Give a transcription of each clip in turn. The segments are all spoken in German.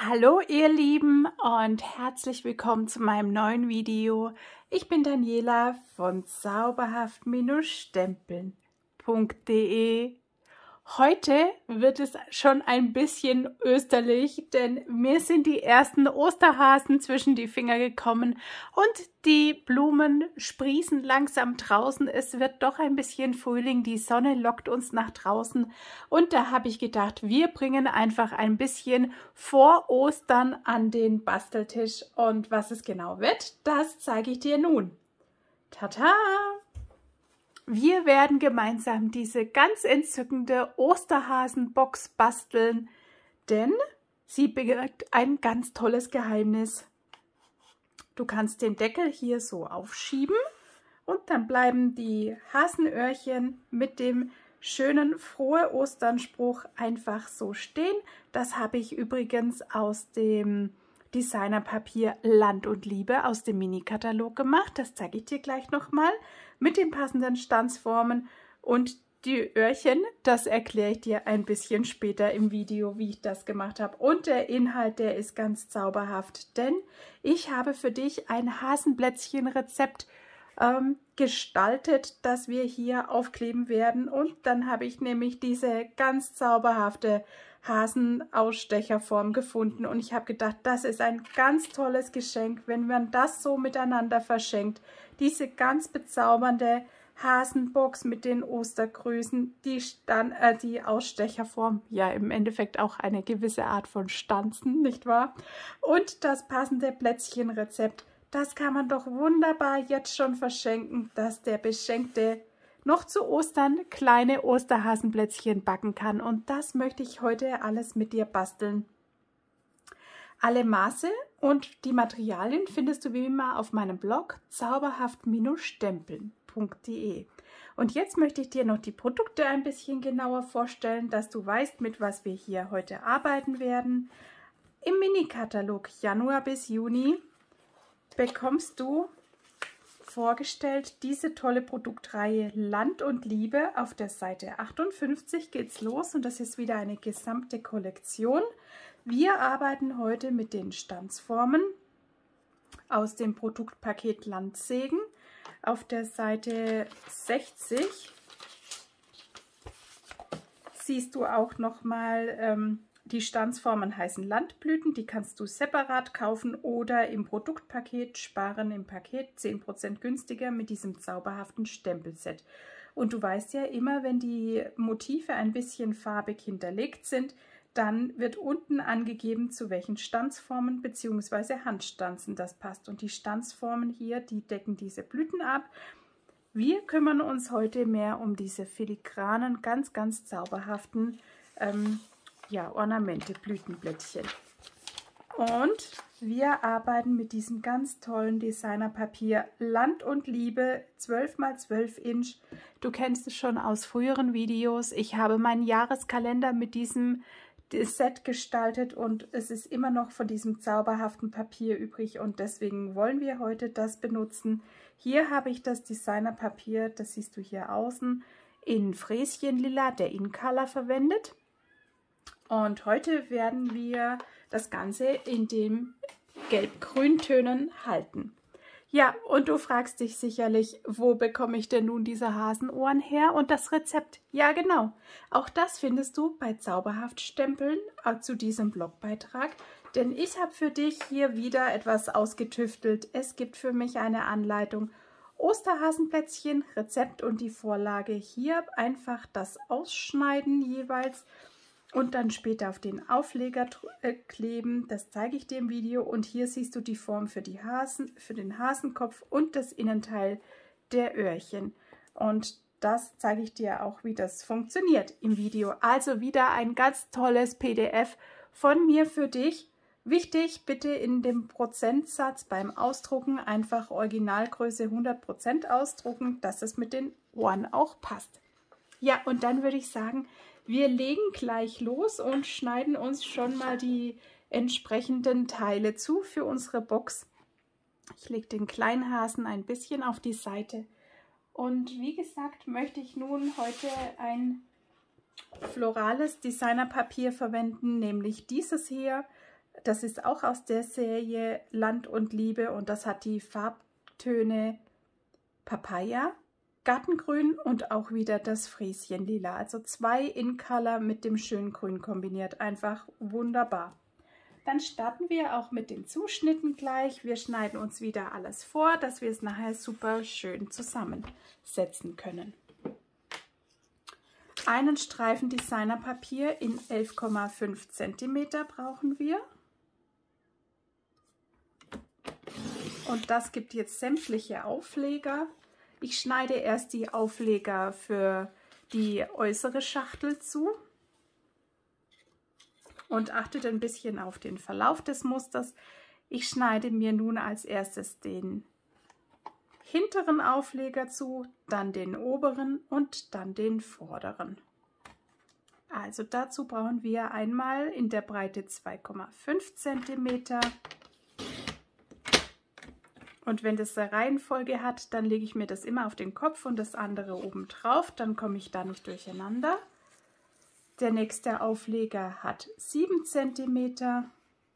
Hallo ihr Lieben und herzlich willkommen zu meinem neuen Video. Ich bin Daniela von zauberhaft-stempeln.de. Heute wird es schon ein bisschen österlich, denn mir sind die ersten Osterhasen zwischen die Finger gekommen und die Blumen sprießen langsam draußen. Es wird doch ein bisschen Frühling, die Sonne lockt uns nach draußen und da habe ich gedacht, wir bringen einfach ein bisschen vor Ostern an den Basteltisch und was es genau wird, das zeige ich dir nun. Tata! Wir werden gemeinsam diese ganz entzückende Osterhasenbox basteln, denn sie birgt ein ganz tolles Geheimnis. Du kannst den Deckel hier so aufschieben und dann bleiben die Hasenöhrchen mit dem schönen Frohe Ostern-Spruch einfach so stehen. Das habe ich übrigens aus dem Designerpapier Land und Liebe aus dem Mini-Katalog gemacht. Das zeige ich dir gleich nochmal mit den passenden Stanzformen und die Öhrchen, das erkläre ich dir ein bisschen später im Video, wie ich das gemacht habe. Und der Inhalt, der ist ganz zauberhaft, denn ich habe für dich ein Hasenblättchen-Rezept gestaltet, das wir hier aufkleben werden. Und dann habe ich nämlich diese ganz zauberhafte Hasenausstecherform gefunden und ich habe gedacht, das ist ein ganz tolles Geschenk, wenn man das so miteinander verschenkt. Diese ganz bezaubernde Hasenbox mit den Ostergrüßen, die Ausstecherform, ja im Endeffekt auch eine gewisse Art von Stanzen, nicht wahr? Und das passende Plätzchenrezept, das kann man doch wunderbar jetzt schon verschenken, dass der Beschenkte noch zu Ostern kleine Osterhasenplätzchen backen kann. Und das möchte ich heute alles mit dir basteln. Alle Maße und die Materialien findest du wie immer auf meinem Blog zauberhaft-stempeln.de. Und jetzt möchte ich dir noch die Produkte ein bisschen genauer vorstellen, dass du weißt, mit was wir hier heute arbeiten werden. Im Mini-Katalog Januar bis Juni bekommst du vorgestellt diese tolle Produktreihe Land und Liebe. Auf der Seite 58 geht's los und das ist wieder eine gesamte Kollektion. Wir arbeiten heute mit den Stanzformen aus dem Produktpaket Landsegen. Auf der Seite 60 siehst du auch nochmal die Stanzformen heißen Landblüten, die kannst du separat kaufen oder im Produktpaket sparen, im Paket 10% günstiger mit diesem zauberhaften Stempelset. Und du weißt ja immer, wenn die Motive ein bisschen farbig hinterlegt sind, dann wird unten angegeben, zu welchen Stanzformen bzw. Handstanzen das passt. Und die Stanzformen hier, die decken diese Blüten ab. Wir kümmern uns heute mehr um diese filigranen, ganz zauberhaften Ornamente, Blütenblättchen. Und wir arbeiten mit diesem ganz tollen Designerpapier Land und Liebe 12 x 12 Inch. Du kennst es schon aus früheren Videos. Ich habe meinen Jahreskalender mit diesem Set gestaltet und es ist immer noch von diesem zauberhaften Papier übrig und deswegen wollen wir heute das benutzen. Hier habe ich das Designerpapier, das siehst du hier außen, in Fräschenlila, der In-Color verwendet. Und heute werden wir das Ganze in den Gelb-Grün-Tönen halten. Ja, und du fragst dich sicherlich, wo bekomme ich denn nun diese Hasenohren her und das Rezept? Ja, genau. Auch das findest du bei Zauberhaft Stempeln zu diesem Blogbeitrag. Denn ich habe für dich hier wieder etwas ausgetüftelt. Es gibt für mich eine Anleitung. Osterhasenplätzchen, Rezept und die Vorlage. Hier einfach das Ausschneiden jeweils. Und dann später auf den Aufleger kleben, das zeige ich dir im Video. Und hier siehst du die Form für den Hasenkopf und das Innenteil der Öhrchen. Und das zeige ich dir auch, wie das funktioniert im Video. Also wieder ein ganz tolles PDF von mir für dich. Wichtig, bitte in dem Prozentsatz beim Ausdrucken einfach Originalgröße 100% ausdrucken, dass es mit den Ohren auch passt. Ja, und dann würde ich sagen, wir legen gleich los und schneiden uns schon mal die entsprechenden Teile zu für unsere Box. Ich lege den kleinen Hasen ein bisschen auf die Seite. Und wie gesagt, möchte ich nun heute ein florales Designerpapier verwenden, nämlich dieses hier. Das ist auch aus der Serie Land und Liebe und das hat die Farbtöne Papaya, Gartengrün und auch wieder das Friesienlila. Also 2 in Color mit dem schönen Grün kombiniert. Einfach wunderbar. Dann starten wir auch mit den Zuschnitten gleich. Wir schneiden uns wieder alles vor, dass wir es nachher super schön zusammensetzen können. Einen Streifen Designerpapier in 11,5 cm brauchen wir. Und das gibt jetzt sämtliche Aufleger. Ich schneide erst die Aufleger für die äußere Schachtel zu und achtet ein bisschen auf den Verlauf des Musters. Ich schneide mir nun als erstes den hinteren Aufleger zu, dann den oberen und dann den vorderen. Also dazu brauchen wir einmal in der Breite 2,5 cm. Und wenn das eine Reihenfolge hat, dann lege ich mir das immer auf den Kopf und das andere oben drauf, dann komme ich da nicht durcheinander. Der nächste Aufleger hat 7 cm.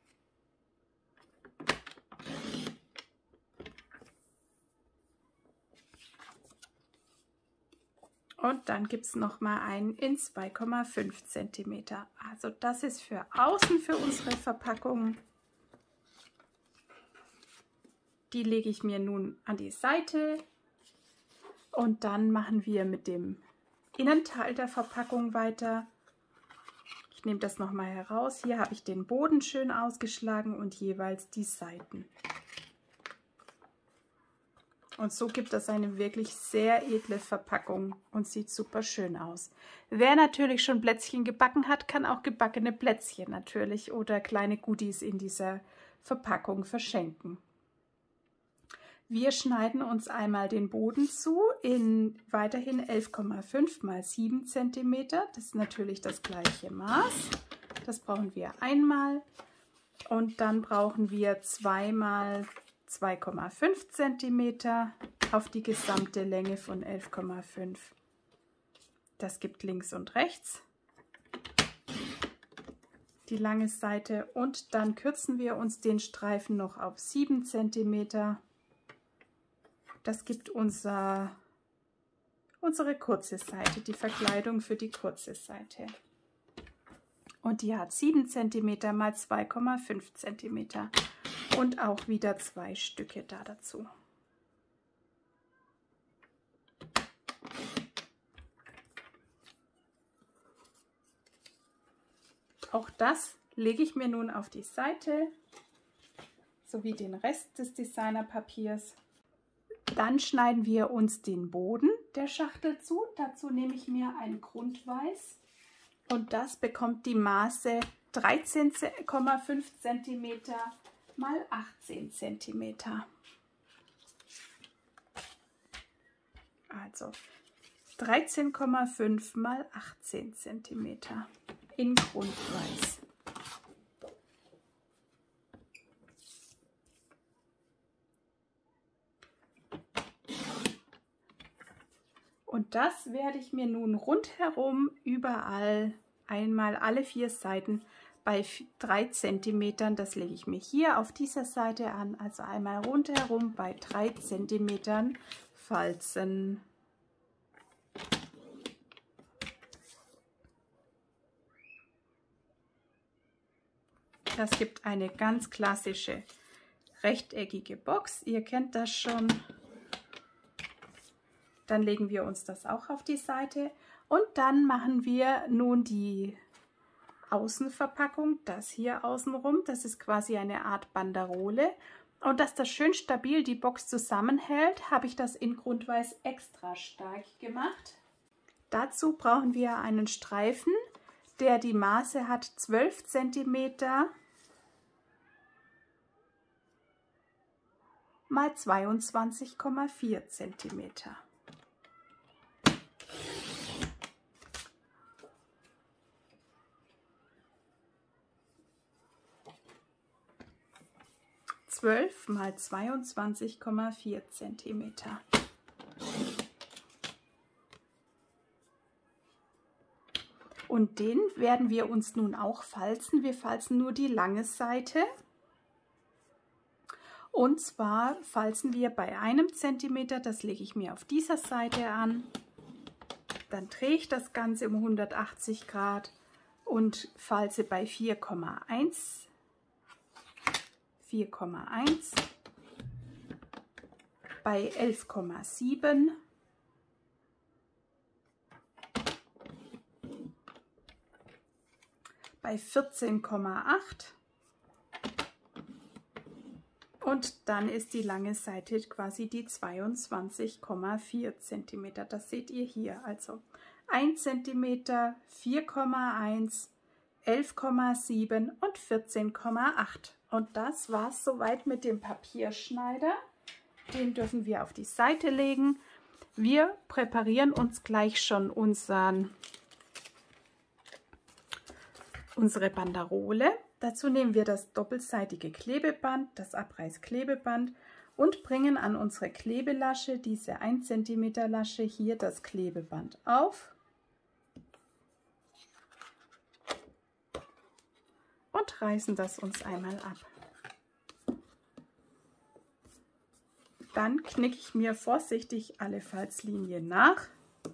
Und dann gibt es nochmal einen in 2,5 cm. Also das ist für außen für unsere Verpackung. Die lege ich mir nun an die Seite und dann machen wir mit dem Innenteil der Verpackung weiter. Ich nehme das nochmal heraus. Hier habe ich den Boden schön ausgeschlagen und jeweils die Seiten. Und so gibt es eine wirklich sehr edle Verpackung und sieht super schön aus. Wer natürlich schon Plätzchen gebacken hat, kann auch gebackene Plätzchen natürlich oder kleine Goodies in dieser Verpackung verschenken. Wir schneiden uns einmal den Boden zu in weiterhin 11,5 x 7 cm. Das ist natürlich das gleiche Maß. Das brauchen wir einmal. Und dann brauchen wir 2 x 2,5 cm auf die gesamte Länge von 11,5. Das gibt links und rechts die lange Seite. Und dann kürzen wir uns den Streifen noch auf 7 cm. Das gibt unsere kurze Seite, die Verkleidung für die kurze Seite. Und die hat 7 cm x 2,5 cm und auch wieder 2 Stücke da dazu. Auch das lege ich mir nun auf die Seite, sowie den Rest des Designerpapiers. Dann schneiden wir uns den Boden der Schachtel zu. Dazu nehme ich mir ein Grundweiß und das bekommt die Maße 13,5 cm x 18 cm. Also 13,5 x 18 cm in Grundweiß. Und das werde ich mir nun rundherum überall einmal alle 4 Seiten bei 3 cm, das lege ich mir hier auf dieser Seite an, also einmal rundherum bei 3 cm falzen. Das gibt eine ganz klassische rechteckige Box. Ihr kennt das schon. Dann legen wir uns das auch auf die Seite und dann machen wir nun die Außenverpackung, das hier außenrum. Das ist quasi eine Art Banderole. Und dass das schön stabil die Box zusammenhält, habe ich das in Grundweiß extra stark gemacht. Dazu brauchen wir einen Streifen, der die Maße hat 12 cm mal 22,4 cm. Mal 22,4 cm. Und den werden wir uns nun auch falzen. Wir falzen nur die lange Seite. Und zwar falzen wir bei 1 cm, das lege ich mir auf dieser Seite an. Dann drehe ich das Ganze um 180 Grad und falze bei 4,1, 4,1, bei 11,7, bei 14,8 und dann ist die lange Seite quasi die 22,4 cm. Das seht ihr hier. Also 1 cm, 4,1, 11,7 und 14,8. Und das war es soweit mit dem Papierschneider. Den dürfen wir auf die Seite legen. Wir präparieren uns gleich schon unsere Banderole. Dazu nehmen wir das doppelseitige Klebeband, das Abreißklebeband und bringen an unsere Klebelasche, diese 1 cm Lasche, hier das Klebeband auf und reißen das uns einmal ab. Dann knicke ich mir vorsichtig alle Falzlinien nach.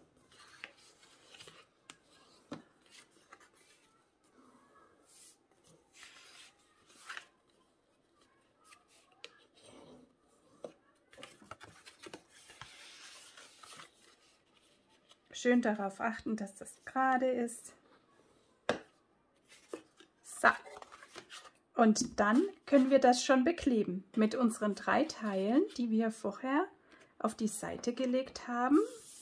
Schön darauf achten, dass das gerade ist. So. Und dann können wir das schon bekleben mit unseren 3 Teilen, die wir vorher auf die Seite gelegt haben.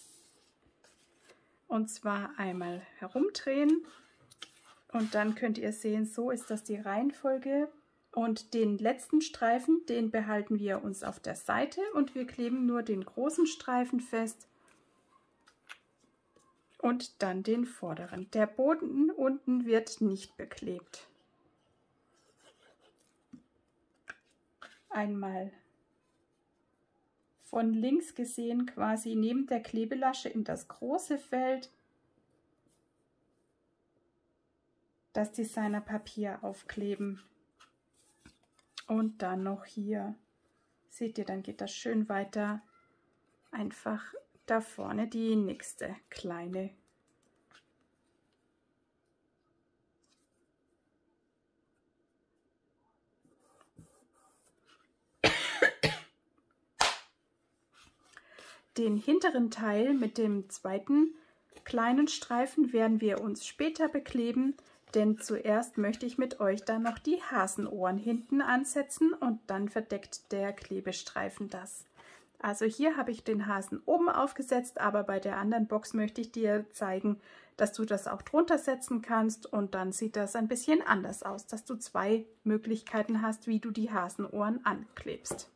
Und zwar einmal herumdrehen und dann könnt ihr sehen, so ist das die Reihenfolge. Und den letzten Streifen, den behalten wir uns auf der Seite und wir kleben nur den großen Streifen fest. Und dann den vorderen. Der Boden unten wird nicht beklebt. Einmal von links gesehen quasi neben der Klebelasche in das große Feld das Designerpapier aufkleben. Und dann noch hier. Seht ihr, dann geht das schön weiter. Einfach da vorne die nächste kleine. Den hinteren Teil mit dem zweiten kleinen Streifen werden wir uns später bekleben, denn zuerst möchte ich mit euch dann noch die Hasenohren hinten ansetzen und dann verdeckt der Klebestreifen das. Also hier habe ich den Hasen oben aufgesetzt, aber bei der anderen Box möchte ich dir zeigen, dass du das auch drunter setzen kannst und dann sieht das ein bisschen anders aus, dass du 2 Möglichkeiten hast, wie du die Hasenohren anklebst.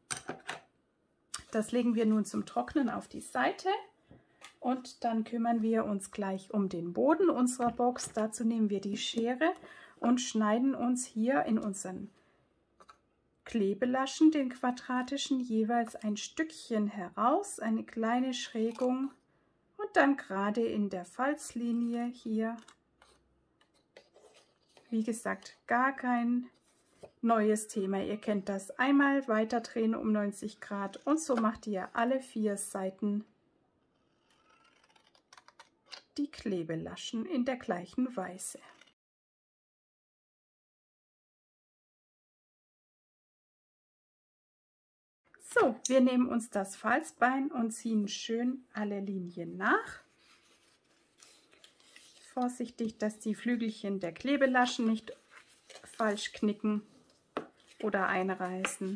Das legen wir nun zum Trocknen auf die Seite und dann kümmern wir uns gleich um den Boden unserer Box. Dazu nehmen wir die Schere und schneiden uns hier in unseren Klebelaschen, den quadratischen, jeweils ein Stückchen heraus, eine kleine Schrägung und dann gerade in der Falzlinie hier. Wie gesagt, gar kein neues Thema. Ihr kennt das. Einmal weiter drehen um 90 Grad und so macht ihr alle 4 Seiten die Klebelaschen in der gleichen Weise. So, wir nehmen uns das Falzbein und ziehen schön alle Linien nach. Vorsichtig, dass die Flügelchen der Klebelaschen nicht falsch knicken oder einreißen.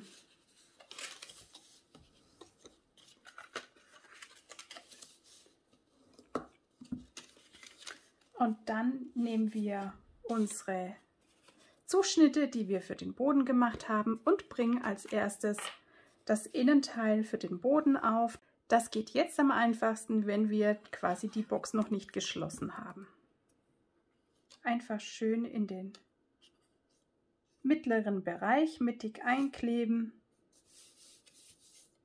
Und dann nehmen wir unsere Zuschnitte, die wir für den Boden gemacht haben, und bringen als erstes das Innenteil für den Boden auf. Das geht jetzt am einfachsten, wenn wir quasi die Box noch nicht geschlossen haben. Einfach schön in den mittleren Bereich mittig einkleben.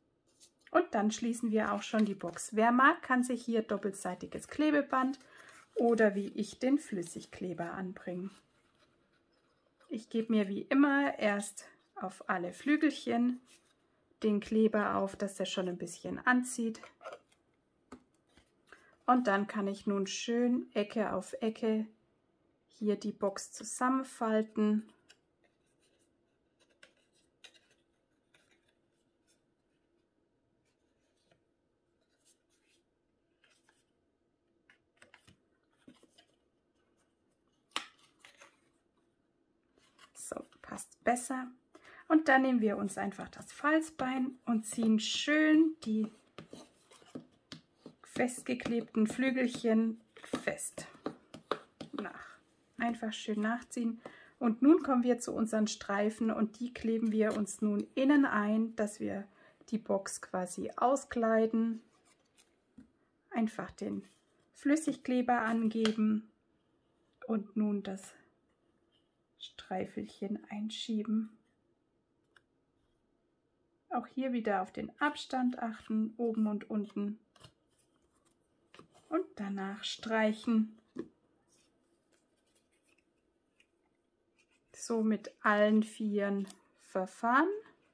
Und dann schließen wir auch schon die Box. Wer mag, kann sich hier doppelseitiges Klebeband oder wie ich den Flüssigkleber anbringe. Ich gebe mir wie immer erst auf alle Flügelchen den Kleber auf, dass der schon ein bisschen anzieht. Und dann kann ich nun schön Ecke auf Ecke hier die Box zusammenfalten. So, passt besser. Und dann nehmen wir uns einfach das Falzbein und ziehen schön die festgeklebten Flügelchen fest nach. Einfach schön nachziehen. Und nun kommen wir zu unseren Streifen und die kleben wir uns nun innen ein, dass wir die Box quasi auskleiden. Einfach den Flüssigkleber angeben und nun das Streifelchen einschieben. Auch hier wieder auf den Abstand achten, oben und unten. Und danach streichen. So mit allen vieren verfahren.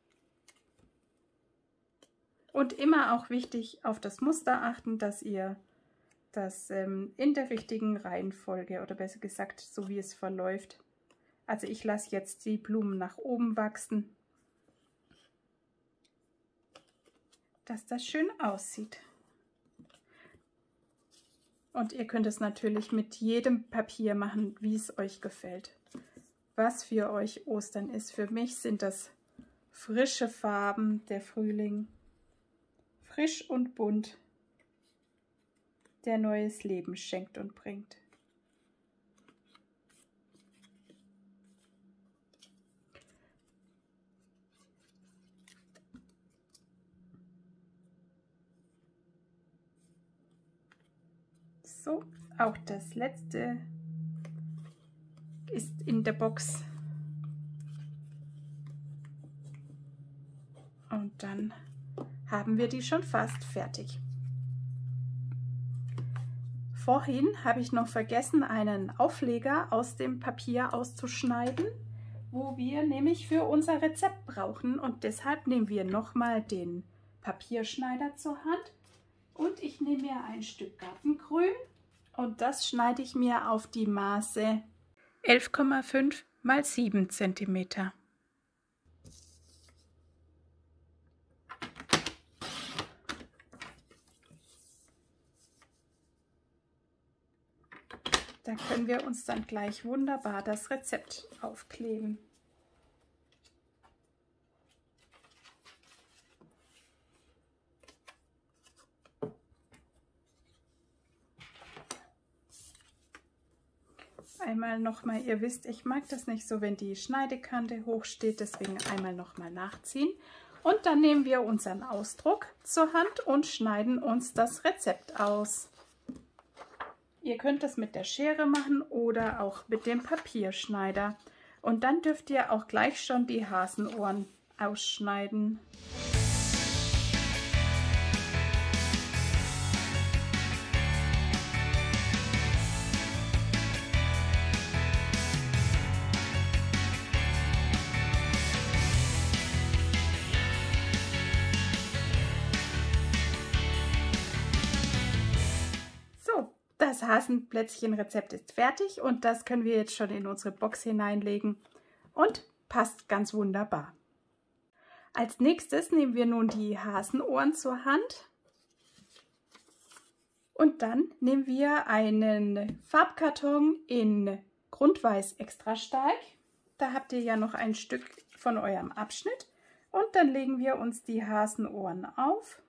Und immer auch wichtig auf das Muster achten, dass ihr das in der richtigen Reihenfolge oder besser gesagt, so wie es verläuft. Also ich lasse jetzt die Blumen nach oben wachsen, dass das schön aussieht. Und ihr könnt es natürlich mit jedem Papier machen, wie es euch gefällt. Was für euch Ostern ist. Für mich sind das frische Farben, der Frühling. Frisch und bunt, der neues Leben schenkt und bringt. So, auch das letzte ist in der Box. Und dann haben wir die schon fast fertig. Vorhin habe ich noch vergessen, einen Aufleger aus dem Papier auszuschneiden, wo wir nämlich für unser Rezept brauchen. Und deshalb nehmen wir nochmal den Papierschneider zur Hand. Und ich nehme mir ein Stück Gartengrün und das schneide ich mir auf die Maße 11,5 x 7 cm. Da können wir uns dann gleich wunderbar das Rezept aufkleben. Einmal nochmal, ihr wisst, ich mag das nicht so, wenn die Schneidekante hoch steht, deswegen einmal nochmal nachziehen. Und dann nehmen wir unseren Ausdruck zur Hand und schneiden uns das Rezept aus. Ihr könnt das mit der Schere machen oder auch mit dem Papierschneider. Und dann dürft ihr auch gleich schon die Hasenohren ausschneiden. Das Hasenplätzchen-Rezept ist fertig und das können wir jetzt schon in unsere Box hineinlegen und passt ganz wunderbar. Als nächstes nehmen wir nun die Hasenohren zur Hand und dann nehmen wir einen Farbkarton in Grundweiß extra stark. Da habt ihr ja noch ein Stück von eurem Abschnitt und dann legen wir uns die Hasenohren auf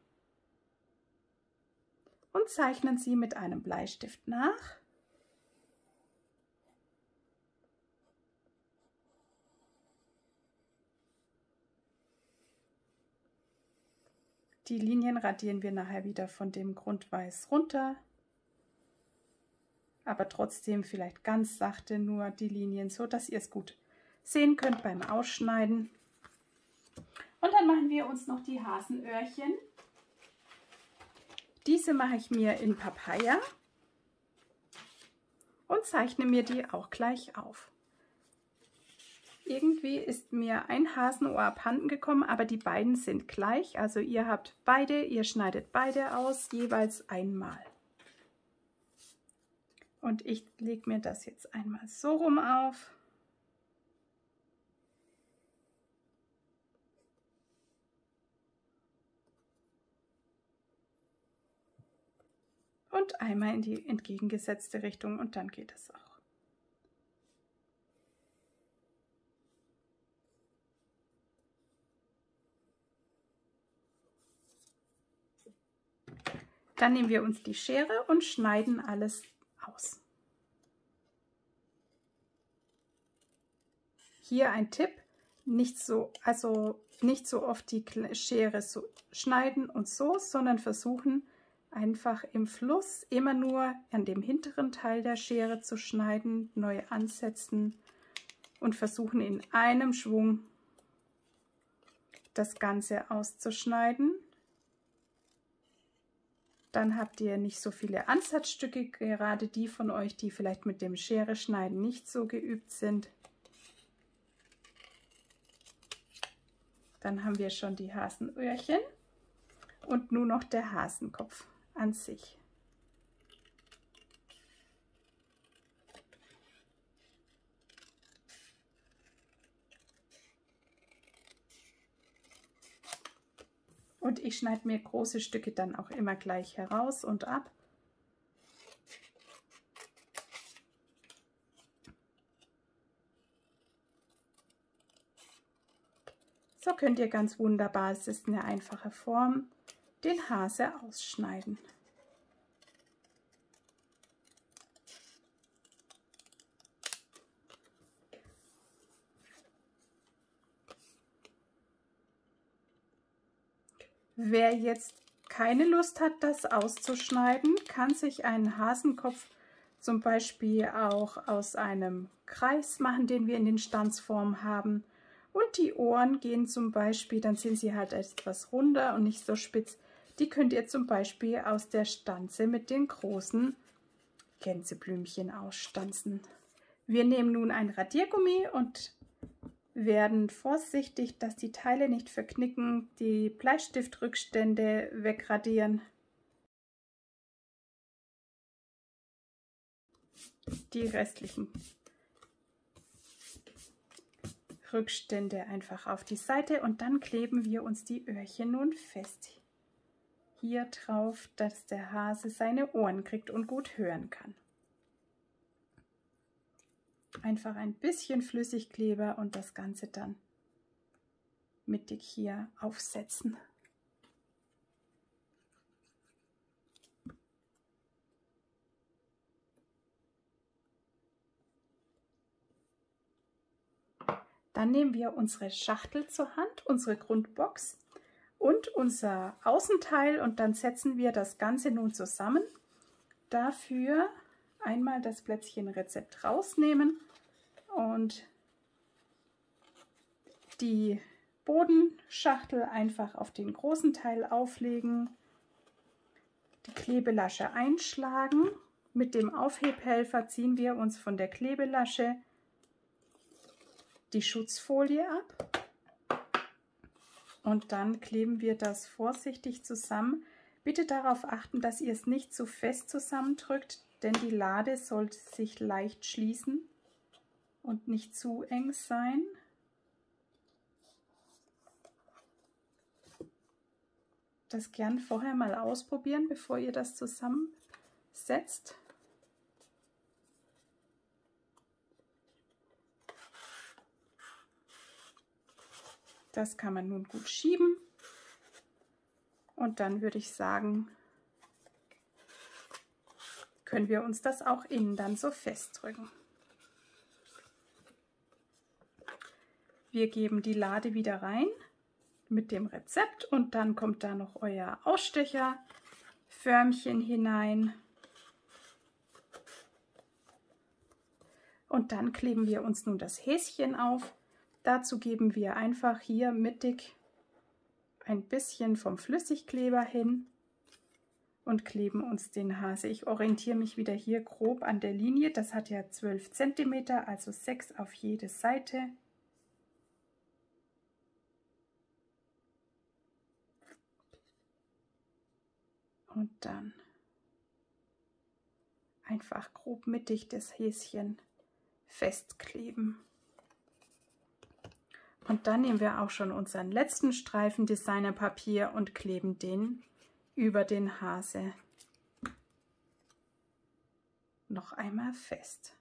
und zeichnen sie mit einem Bleistift nach. Die Linien radieren wir nachher wieder von dem Grundweiß runter, aber trotzdem vielleicht ganz sachte nur die Linien, so dass ihr es gut sehen könnt beim Ausschneiden. Und dann machen wir uns noch die Hasenöhrchen. Diese mache ich mir in Papaya. und zeichne mir die auch gleich auf. Irgendwie ist mir ein Hasenohr abhanden gekommen, aber die beiden sind gleich. Also ihr habt beide, ihr schneidet beide aus, jeweils einmal. Und ich lege mir das jetzt einmal so rum auf. Und einmal in die entgegengesetzte Richtung und dann geht es auch. Dann nehmen wir uns die Schere und schneiden alles aus. Hier ein Tipp, nicht so oft die Schere so schneiden und so, sondern versuchen einfach im Fluss immer nur an dem hinteren Teil der Schere zu schneiden, neu ansetzen und versuchen in einem Schwung das Ganze auszuschneiden. Dann habt ihr nicht so viele Ansatzstücke, gerade die von euch, die vielleicht mit dem Schere schneiden nicht so geübt sind. Dann haben wir schon die Hasenöhrchen und nur noch der Hasenkopf an sich. Und ich schneide mir große Stücke dann auch immer gleich heraus und ab. So könnt ihr ganz wunderbar, es ist eine einfache Form, den Hase ausschneiden. Wer jetzt keine Lust hat, das auszuschneiden, kann sich einen Hasenkopf zum Beispiel auch aus einem Kreis machen, den wir in den Stanzformen haben. Und die Ohren gehen zum Beispiel, dann sind sie halt etwas runder und nicht so spitz. Die könnt ihr zum Beispiel aus der Stanze mit den großen Gänseblümchen ausstanzen. Wir nehmen nun ein Radiergummi und werden vorsichtig, dass die Teile nicht verknicken, die Bleistiftrückstände wegradieren. Die restlichen Rückstände einfach auf die Seite und dann kleben wir uns die Öhrchen nun fest hier drauf, dass der Hase seine Ohren kriegt und gut hören kann. Einfach ein bisschen Flüssigkleber und das Ganze dann mittig hier aufsetzen. Dann nehmen wir unsere Schachtel zur Hand, unsere Grundbox und unser Außenteil und dann setzen wir das Ganze nun zusammen. Dafür einmal das Plätzchen Rezept rausnehmen und die Bodenschachtel einfach auf den großen Teil auflegen, die Klebelasche einschlagen. Mit dem Aufhebhelfer ziehen wir uns von der Klebelasche die Schutzfolie ab und dann kleben wir das vorsichtig zusammen. Bitte darauf achten, dass ihr es nicht zu fest zusammendrückt, denn die Lade sollte sich leicht schließen und nicht zu eng sein. Das gern vorher mal ausprobieren, bevor ihr das zusammensetzt. Das kann man nun gut schieben und dann würde ich sagen, können wir uns das auch innen dann so festdrücken. Wir geben die Lade wieder rein mit dem Rezept und dann kommt da noch euer Ausstecherförmchen hinein. Und dann kleben wir uns nun das Häschen auf. Dazu geben wir einfach hier mittig ein bisschen vom Flüssigkleber hin und kleben uns den Hase. Ich orientiere mich wieder hier grob an der Linie. Das hat ja 12 cm, also 6 auf jede Seite. Und dann einfach grob mittig das Häschen festkleben. Und dann nehmen wir auch schon unseren letzten Streifen Designerpapier und kleben den über den Hase noch einmal fest.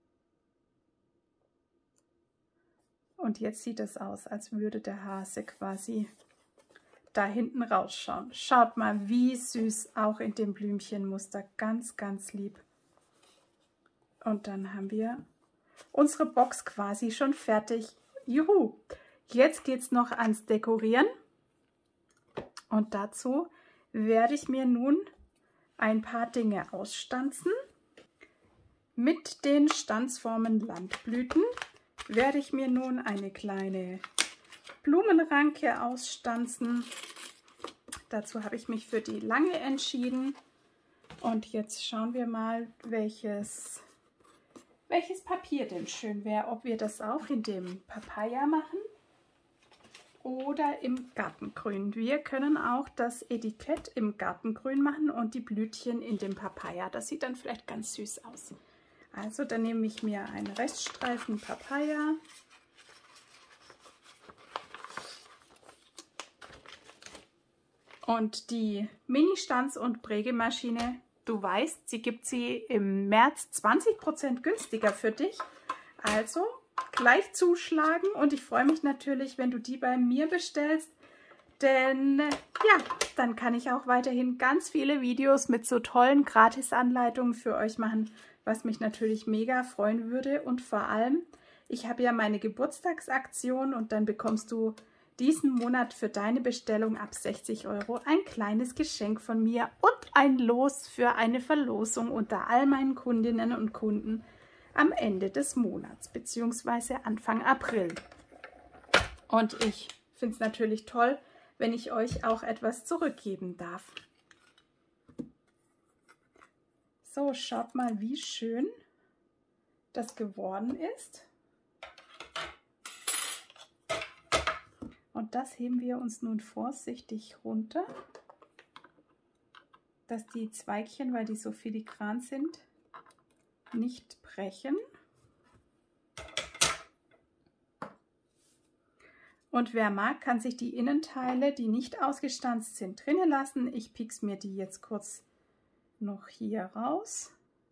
Und jetzt sieht es aus, als würde der Hase quasi da hinten rausschauen. Schaut mal, wie süß, auch in dem Blümchenmuster, ganz, ganz lieb. Und dann haben wir unsere Box quasi schon fertig. Juhu! Jetzt geht es noch ans Dekorieren. Und dazu werde ich mir nun ein paar Dinge ausstanzen. Mit den Stanzformen Landblüten werde ich mir nun eine kleine Blumenranke ausstanzen. Dazu habe ich mich für die lange entschieden. Und jetzt schauen wir mal, welches Papier denn schön wäre. Ob wir das auch in dem Papaya machen oder im Gartengrün. Wir können auch das Etikett im Gartengrün machen und die Blütchen in dem Papaya. Das sieht dann vielleicht ganz süß aus. Also dann nehme ich mir einen Reststreifen Papaya. Und die Mini-Stanz- und Prägemaschine, du weißt, sie gibt sie im März 20% günstiger für dich. Also gleich zuschlagen und ich freue mich natürlich, wenn du die bei mir bestellst. Denn ja, dann kann ich auch weiterhin ganz viele Videos mit so tollen Gratis-Anleitungen für euch machen, was mich natürlich mega freuen würde. Und vor allem, ich habe ja meine Geburtstagsaktion und dann bekommst du diesen Monat für deine Bestellung ab 60 € ein kleines Geschenk von mir und ein Los für eine Verlosung unter all meinen Kundinnen und Kunden am Ende des Monats bzw. Anfang April. Und ich finde es natürlich toll, wenn ich euch auch etwas zurückgeben darf. So, schaut mal, wie schön das geworden ist. Und das heben wir uns nun vorsichtig runter, dass die Zweigchen, weil die so filigran sind, nicht brechen. Und wer mag, kann sich die Innenteile, die nicht ausgestanzt sind, drinnen lassen. Ich piekse mir die jetzt kurz noch hier raus.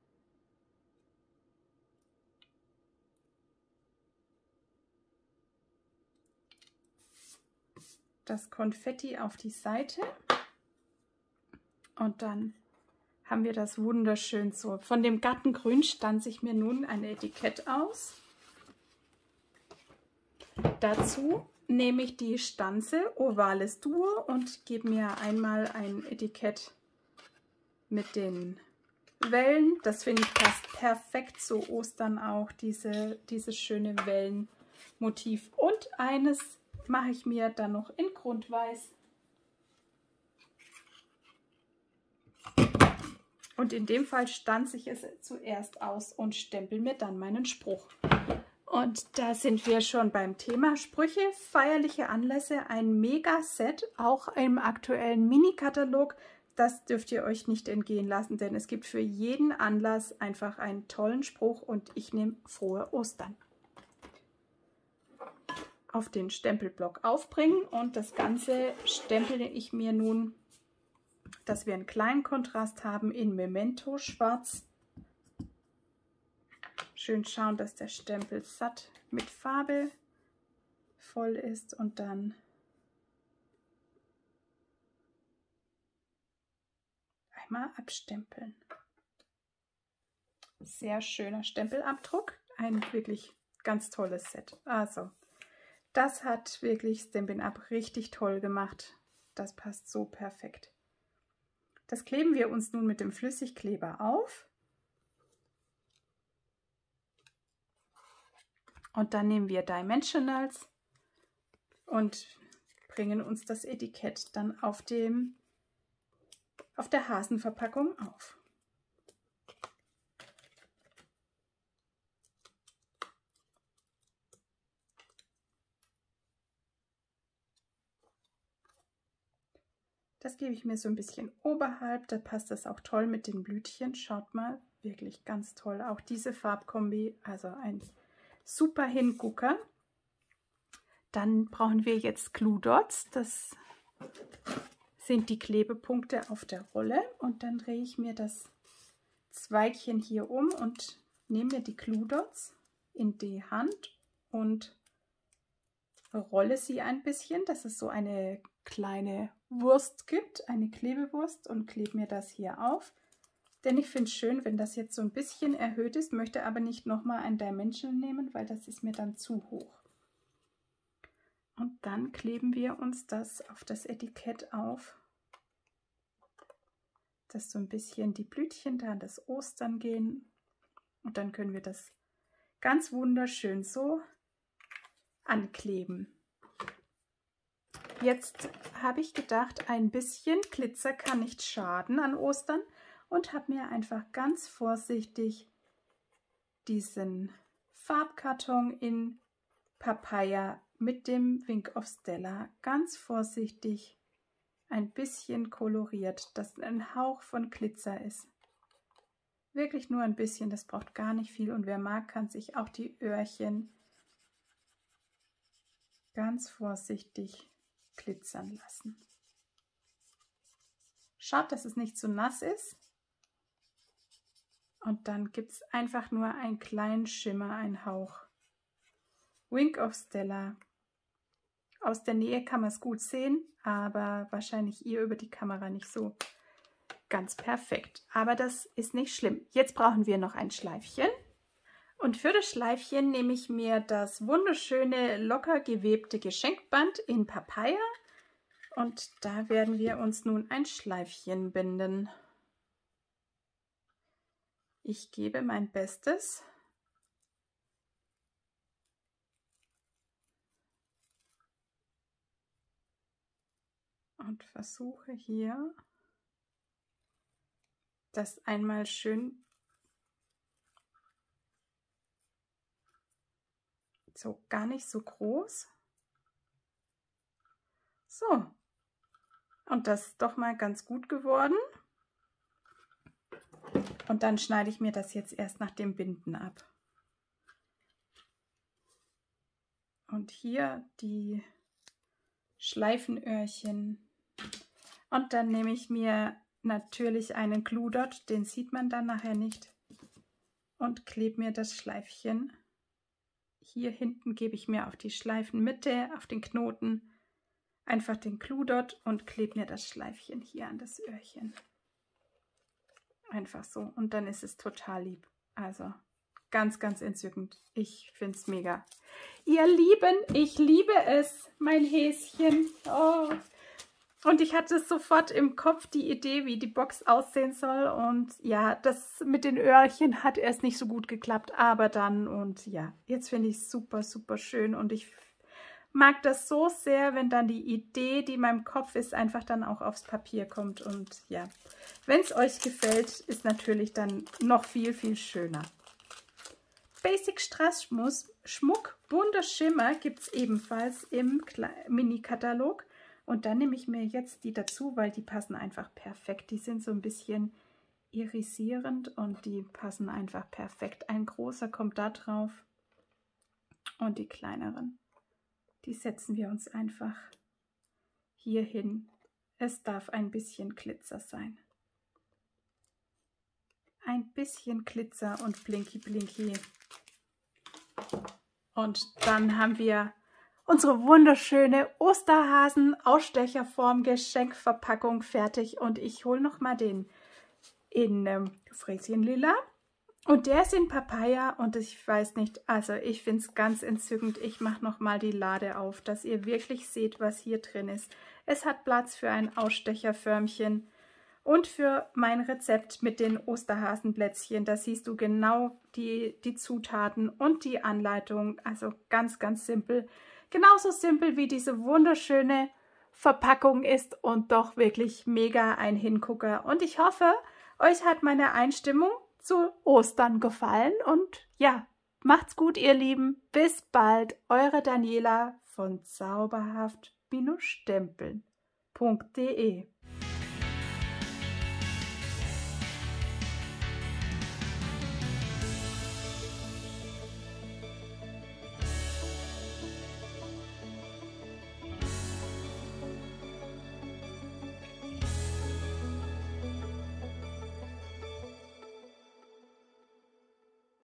Das Konfetti auf die Seite und dann haben wir das wunderschön so. Von dem Gartengrün stanze ich mir nun ein Etikett aus. Dazu nehme ich die Stanze Ovales Duo und gebe mir einmal ein Etikett mit den Wellen. Das finde ich passt perfekt zu Ostern auch, dieses schöne Wellenmotiv. Und eines mache ich mir dann noch in Grundweiß. Und in dem Fall stanze ich es zuerst aus und stempel mir dann meinen Spruch. Und da sind wir schon beim Thema Sprüche, feierliche Anlässe, ein Mega-Set, auch im aktuellen Mini-Katalog. Das dürft ihr euch nicht entgehen lassen, denn es gibt für jeden Anlass einfach einen tollen Spruch und ich nehme frohe Ostern. Auf den Stempelblock aufbringen und das Ganze stempele ich mir nun, dass wir einen kleinen Kontrast haben in Memento Schwarz. Schön schauen, dass der Stempel satt mit Farbe voll ist und dann einmal abstempeln. Sehr schöner Stempelabdruck, ein wirklich ganz tolles Set. Also das hat wirklich Stampin' Up richtig toll gemacht. Das passt so perfekt. Das kleben wir uns nun mit dem Flüssigkleber auf. Und dann nehmen wir Dimensionals und bringen uns das Etikett dann auf dem auf der Hasenverpackung auf. Das gebe ich mir so ein bisschen oberhalb, da passt das auch toll mit den Blütchen. Schaut mal, wirklich ganz toll. Auch diese Farbkombi, also ein super Hingucker. Dann brauchen wir jetzt Glue Dots. Das sind die Klebepunkte auf der Rolle. Und dann drehe ich mir das Zweigchen hier um und nehme mir die Glue Dots in die Hand und rolle sie ein bisschen, dass es so eine kleine Wurst gibt, eine Klebewurst, und klebe mir das hier auf. Denn ich finde es schön, wenn das jetzt so ein bisschen erhöht ist, möchte aber nicht nochmal ein Dimensional nehmen, weil das ist mir dann zu hoch. Und dann kleben wir uns das auf das Etikett auf, dass so ein bisschen die Blütchen da an das Ostern gehen. Und dann können wir das ganz wunderschön so ankleben. Jetzt habe ich gedacht, ein bisschen Glitzer kann nicht schaden an Ostern und habe mir einfach ganz vorsichtig diesen Farbkarton in Papaya mit dem Wink of Stella ganz vorsichtig ein bisschen koloriert, dass ein Hauch von Glitzer ist. Wirklich nur ein bisschen, das braucht gar nicht viel, und wer mag, kann sich auch die Öhrchen ganz vorsichtig glitzern lassen. Schaut, dass es nicht zu nass ist. Und dann gibt es einfach nur einen kleinen Schimmer, einen Hauch. Wink of Stella. Aus der Nähe kann man es gut sehen, aber wahrscheinlich ihr über die Kamera nicht so ganz perfekt. Aber das ist nicht schlimm. Jetzt brauchen wir noch ein Schleifchen. Und für das Schleifchen nehme ich mir das wunderschöne, locker gewebte Geschenkband in Papaya. Und da werden wir uns nun ein Schleifchen binden. Ich gebe mein Bestes. Und versuche hier, das einmal schön so, gar nicht so groß. So. Und das ist doch mal ganz gut geworden. Und dann schneide ich mir das jetzt erst nach dem Binden ab. Und hier die Schleifenöhrchen. Und dann nehme ich mir natürlich einen Glue Dot, den sieht man dann nachher nicht. Und klebe mir das Schleifchen. Hier hinten gebe ich mir auf die Schleifenmitte, auf den Knoten, einfach den Glue Dot und klebe mir das Schleifchen hier an das Öhrchen. Einfach so. Und dann ist es total lieb. Also ganz, ganz entzückend. Ich finde es mega. Ihr Lieben, ich liebe es, mein Häschen. Oh. Und ich hatte sofort im Kopf die Idee, wie die Box aussehen soll. Und ja, das mit den Öhrchen hat erst nicht so gut geklappt. Aber dann, und ja, jetzt finde ich es super, super schön. Und ich mag das so sehr, wenn dann die Idee, die in meinem Kopf ist, einfach dann auch aufs Papier kommt. Und ja, wenn es euch gefällt, ist natürlich dann noch viel, viel schöner. Basic Strassschmuck, bunter Schimmer gibt es ebenfalls im Mini-Katalog. Und dann nehme ich mir jetzt die dazu, weil die passen einfach perfekt. Die sind so ein bisschen irisierend und die passen einfach perfekt. Ein großer kommt da drauf und die kleineren, die setzen wir uns einfach hier hin. Es darf ein bisschen Glitzer sein. Ein bisschen Glitzer und Blinky Blinky. Und dann haben wir unsere wunderschöne Osterhasen-Ausstecherform Geschenkverpackung fertig. Und ich hole nochmal den in Fräschenlila. Und der ist in Papaya und ich weiß nicht, also ich finde es ganz entzückend. Ich mache nochmal die Lade auf, dass ihr wirklich seht, was hier drin ist. Es hat Platz für ein Ausstecherförmchen und für mein Rezept mit den Osterhasenplätzchen. Da siehst du genau die Zutaten und die Anleitung. Also ganz, ganz simpel. Genauso simpel wie diese wunderschöne Verpackung ist und doch wirklich mega ein Hingucker. Und ich hoffe, euch hat meine Einstimmung zu Ostern gefallen. Und ja, macht's gut, ihr Lieben. Bis bald. Eure Daniela von zauberhaft-stempeln.de